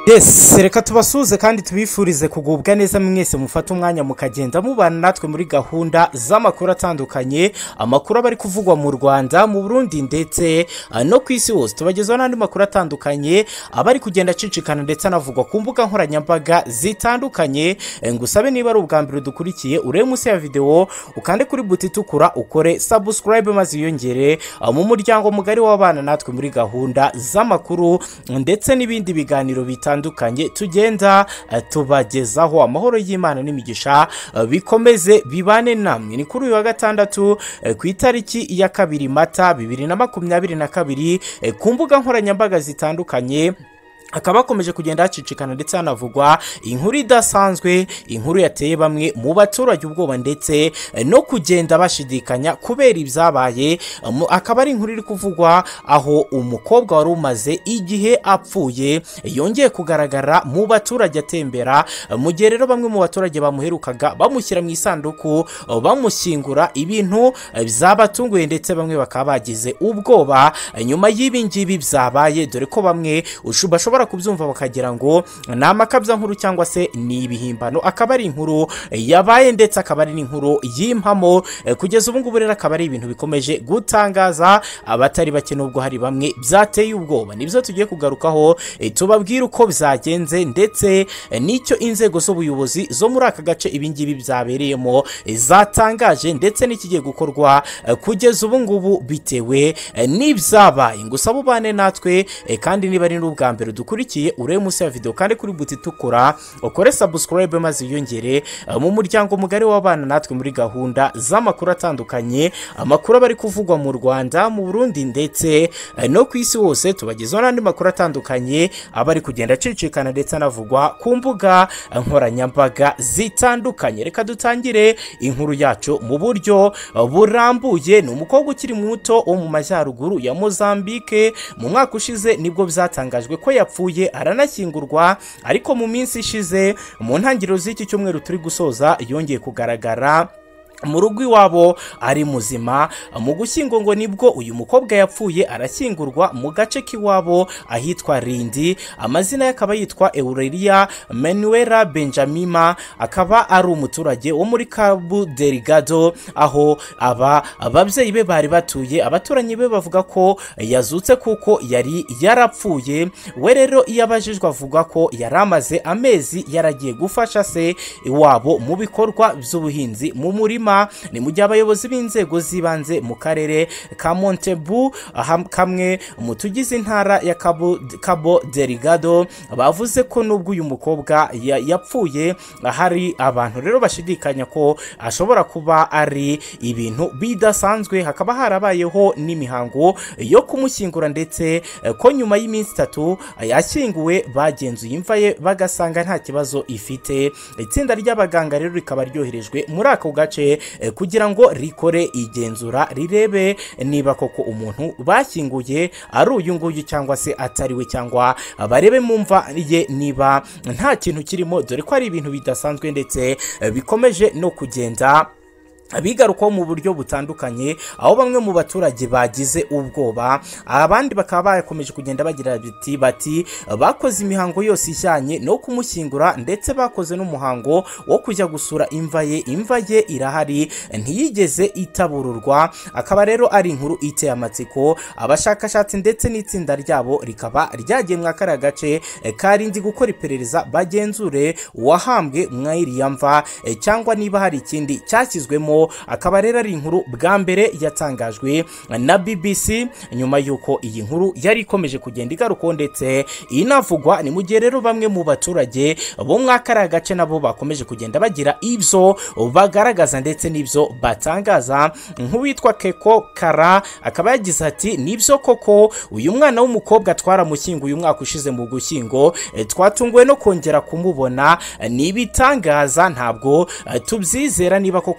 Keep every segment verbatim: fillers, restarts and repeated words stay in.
Yes, reka tubasuze kandi tubifurize kugubwa neza mwese mufata umwanya mukagenda mubana natwe muri gahunda z'amakuru atandukanye, amakuru abari kuvugwa mu Rwanda, mu Burundi ndetse no ku isi hose. Tubagezaho n'andi makuru atandukanye abari kugenda cicikana ndetse anavugwa ku mbuga nkoranyambaga zitandukanye. Ngusabe niba ari ubwa mbere dukurikiye urebe munsi ya video ukande kuri buti itukura ukore subscribe maze yongere mu muryango mugari w'abana natwe muri gahunda z'amakuru ndetse n'ibindi biganiro bitandukanye dukanye tugenda tubagezaho. Amahoro y'Imana n'imigisha bikomeze bibane namwe. Ni kuri uyu wa gatandatu ku itariki ya kabiri Mata bibiri na makumyabiri na kabiri ku mbuga nkoranyambaga zitandukanye akaba akomeje kugenda hacicikana ndetse hanavugwa inkuru idasanzwe, inkuru yateye bamwe mu baturage ubwoba ndetse no kugenda bashidikanya kubera ibyabaye. Akaba ari inkuru iri kuvugwa aho umukobwa warumaze igihe apfuye yongeye kugaragara mu baturage atembera, mu gihe rero bamwe mu baturage bamuherukaga bamushyira mu isanduku bamushyingura, ibintu byabatunguye ndetse bamwe bakaba bagize ubwoba nyuma y'ibi ngibi byabaye, dore ko bamwe bashobora kubyumva bakagira ngo ni amakabya nkuru cyangwa se ni ibihimbano. Akaba ari inkuru yabaye ndetse akaba ari n'inkuru y'impamo. Kugeza ubu ngubu rero akaba ari ibintu bikomeje gutangaza abatari bake, nubwo hari bamwe byateye ubwoba. Nibyo tugiye kugarukaho tubabwira uko byagenze ndetse n'icyo inzego z'ubuyobozi zo muri aka gace ibingibi byabereyemo zatangaje ndetse n'ikigiye gukorwa kugeza ubu ngubu bitewe n'ibyabaye. Ngusaba ubane natwe kandi niba ari n'ubwa mbere dukurikiye urebe munsi ya video kandi kuri buti itukura ukore subscribe maze yongere mu muryango mugari w'abana natwe muri gahunda z'amakuru atandukanye, amakuru abari kuvugwa mu Rwanda, mu Burundi ndetse no ku isi hose. Tubagezaho n'andi makuru atandukanye abari kugenda cicikana ndetse anavugwa ku mbuga nkoranyambaga zitandukanye. Reka dutangire inkuru yacu mu buryo burambuye. Ni umukobwa ukiri muto wo mu majyaruguru ya Mozambique. Mu mwaka ushize nibwo byatangajwe ko yapfuye aranashyingurwa, ariko mu minsi ishize mu ntangiriro z'iki cyumweru turi gusoza yongeye kugaragara mu rugo iwabo ari muzima. Mu gushyingo ngo nibwo uyu mukobwa yapfuye arashyingurwa mu gace k'iwabo ahitwa Rindi. Amazina ye akaba yitwa Eurelia Manuela Benjamima, akaba ari umuturage wo muri Cabo Delgado aho aba ababyeyi be bari batuye. Abaturanyi be bavuga ko yazutse kuko yari yarapfuye. We rero iyo abajijwe avuga ko yari amaze amezi yaragiye gufasha se iwabo mu bikorwa by'ubuhinzi mu murima. Ni mu gihe abayobozi b'inzego zibanze mu karere ka Montebu kamwe mu tugize intara ya Cabo, Cabo Delgado bavuze ko nubwo uyu mukobwa yapfuye hari abantu rero bashidikanya ko ashobora kuba ari ibintu bidasanzwe. Hakaba harabayeho n'imihango yo kumushyingura ndetse ko nyuma y'iminsi itatu yashyinguwe bagenzuye imva ye bagasanga nta kibazo ifite. Itsinda ry'abaganga rero rikaba ryoherejwe muri ako gace kugira ngo rikore igenzura rirebe niba koko umuntu bashyinguye ari uyu nguyu cyangwa se atariwe, cyangwa barebe mu mva ye niba nta kintu kirimo, dore ko ari ibintu bidasanzwe ndetse bikomeje no kugenda abigarukaho mu buryo butandukanye, aho bamwe mu baturage bagize ubwoba. Abandi bakaba bakomeje kugenda bagira biti bati bakoze imihango yose ijyanye no kumushyingura ndetse bakoze n'umuhango wo kujya gusura imva ye. Imva ye irahari ntiyigeze itabururwa. Akaba rero ari inkuru iteye amatsiko. Abashakashatsi ndetse n'itsinda ryabo rikaba ryagiye mu akara gace karindi gukora iperereza bagenzure uwahambwe mw'iriya mva cyangwa niba hari ikindi cyashyizwemo. Akaba rero ari inkuru bwa mbere yatangajwe na B B C nyuma yuko iyi nkuru yari ikomeje kugenda igarukaho ndetse inavugwa. Ni mu gihe rero bamwe mu baturage bo mwakara gace nabo bakomeje kugenda bagira ibyo bagaragaza ndetse n'ibyo batangaza. Nk'uwitwa Keko Kara akaba yagize ati nibyo koko uyu mwana w'umukobwa twaramushyinguye umwaka ushize mu gushyingo, twatunguwe no kongera kumubona. Ni ibitangaza, ntabwo tubyizera niba koko ari we twari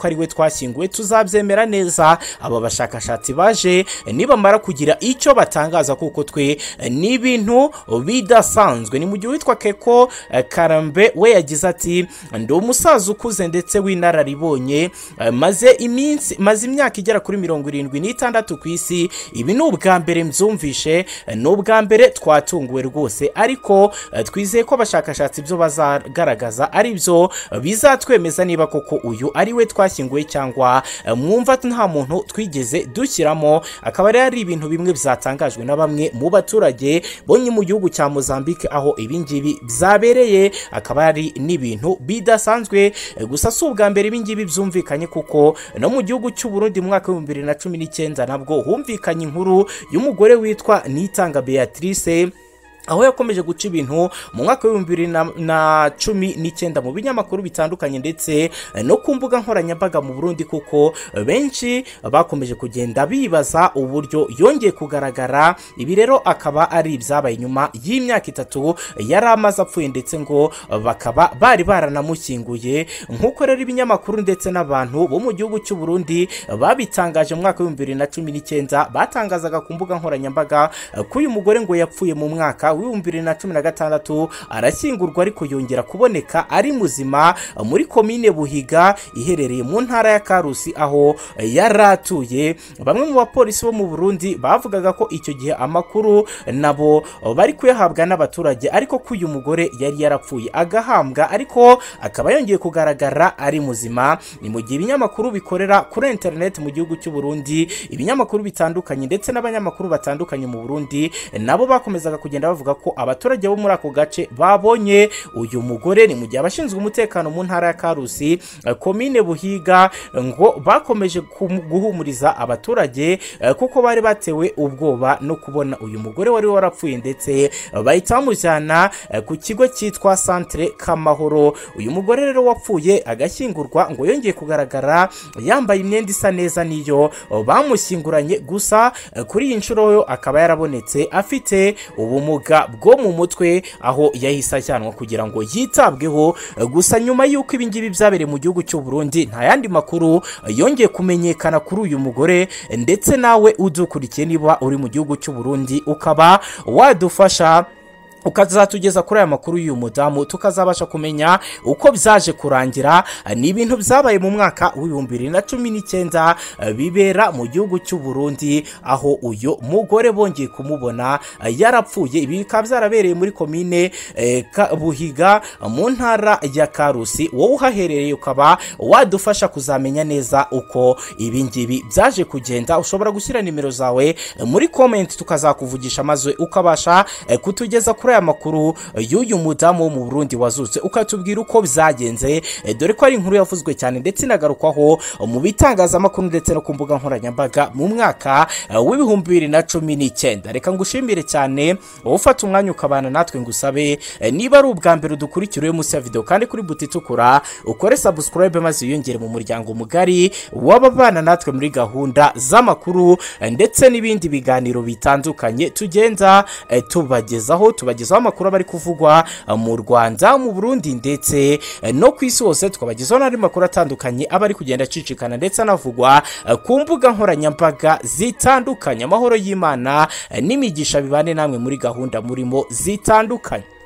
twashyinguwe tuzabyemera neza. Aba bashakashatsi baje nibamara kugira icyo batangaza kuko twe ni ibintu bidasanzwe. Ni mu gihe witwa Keko Karambe we yagize ati ndi umusaza ukuze ndetse w'inararibonye maze iminsi maze imyaka igera kuri mirongo irindwi n'itandatu ku isi. Ibi ni ubwa mbere mbyumvishe, ni ubwa mbere twatunguwe rwose, ariko twizeye ko abashakashatsi byo bazagaragaza ari byo bizatwemeza niba koko uyu ari we twashyinguye cyangwa mwumva nta muntu twigeze dushyiramo. Akaba ari ibintu bimwe byatangajwe na bamwe mu baturage bonye mu gihugu cya Mozambique aho ibingibi byabereye. Akaba ari n'ibintu bidasanzwe, gusa si ubwa mbere ibingibi byumvikanye kuko no mu gihugu cy'u Burundi mu mwaka w'ibihumbi bibiri na cumi n'icyenda nabwo humvikanye inkuru y'umugore witwa Nitanga Beatrice aho yakomeje guca ibintu mu mwaka w'ibihumbi bibiri na cumi n'icyenda mu binyamakuru bitandukanye ndetse no ku mbuga nkoranyambaga mu Burundi, kuko benshi bakomeje kugenda bibaza uburyo yongeye kugaragara. Ibi rero akaba ari ibyabaye nyuma y'imyaka itatu yari amaze apfuye ndetse ngo bakaba bari baranamushyinguye. Nk'uko rero ibinyamakuru ndetse n'abantu bo mu gihugu cy'u Burundi babitangaje mu mwaka w'ibihumbi bibiri na cumi n'icyenda, batangazaga ku mbuga nkoranyambaga ko uyu mugore ngo yapfuye mu mwaka w'ibihumbi bibiri na cumi na gatandatu arashyingurwa ariko yongera kuboneka ari muzima muri komine Buhiga iherereye mu ntara ya Karusi aho yaratuye. Bamwe mu bapolisi bo mu Burundi bavugaga ko icyo gihe amakuru nabo bari kuyahabwa n'abaturage, ariko ko uyu mugore yari yarapfuye agahambwa ariko akaba yongeye kugaragara ari muzima. Ni mu gihe ibinyamakuru bikorera kuri internet mu gihugu cy'u Burundi, ibinyamakuru bitandukanye ndetse n'abanyamakuru batandukanye mu Burundi nabo bakomezaga kugenda bavuga ko abaturage bo muri ako gace babonye uyu mugore. Ni mu gihe abashinzwe umutekano mu ntara ya Karusi komine Buhiga ngo bakomeje guhumuriza abaturage kuko bari batewe ubwoba no kubona uyu mugore wari warapfuye ndetse bahita bamujyana ku kigo cyitwa Centre Kamahoro. Uyu mugore rero wapfuye agashyingurwa ngo yongeye kugaragara yambaye imyenda isa neza niyo bamushyinguranye, gusa kuri iyi nshuro yo akaba yarabonetse afite ubumuga bwo mu mutwe aho yahise ajyanwa kugira ngo yitabweho. Gusa nyuma y'uko ibingibi byabereye mu gihugu cy'u Burundi nta yandi makuru yongeye kumenyekana kuri uyu mugore. Ndetse nawe udukurikiye niba uri mu gihugu cy'u Burundi ukaba wadufasha ukazatugeza kuri aya makuru y'uyu mudamu tukazabasha kumenya uko byaje kurangira. Ni ibintu byabaye mu mwaka w'ibihumbi bibiri na cumi n'icyenda bibera mu gihugu cy'u Burundi aho uyu mugore bongeye kumubona yarapfuye. Ibi bikaba byarabereye muri komine eh, Buhiga mu ntara ya Karusi. Wowe uhaherereye ukaba wadufasha kuzamenya neza uko ibi ngibi byaje kugenda. Ushobora gushyira nimero zawe muri comment tukazakuvugisha maze ukabasha eh, kutugeza kuri aya makuru y'uyu mudamu wo mu Burundi wazutse ukatubwira uko byagenze, dore ko ari inkuru yavuzwe cyane ndetse inagarukwaho mu bitangazamakuru ndetse no ku mbuga nkoranyambaga mu mwaka w'ibihumbi bibiri na cumi n'icyenda. Reka ngushimire cyane wowe ufata umwanya ukabana natwe, ngusabe niba ari ubwa mbere udukurikira munsi ya video kandi kuri buti itukura ukore subscribe maze wiyongere mu muryango mugari w'ababana natwe muri gahunda z'amakuru ndetse n'ibindi biganiro bitandukanye tugenda tubagezaho tubagezaho amakuru bari kuvugwa mu Rwanda, mu Burundi ndetse no ku isi hose. Tukabagezaho n'andi makuru atandukanye abari kugenda acicikana ndetse anavugwa ku mbuga nkoranyambaga zitandukanye. Amahoro y'Imana n'imigisha bibane namwe muri gahunda murimo zitandukanye.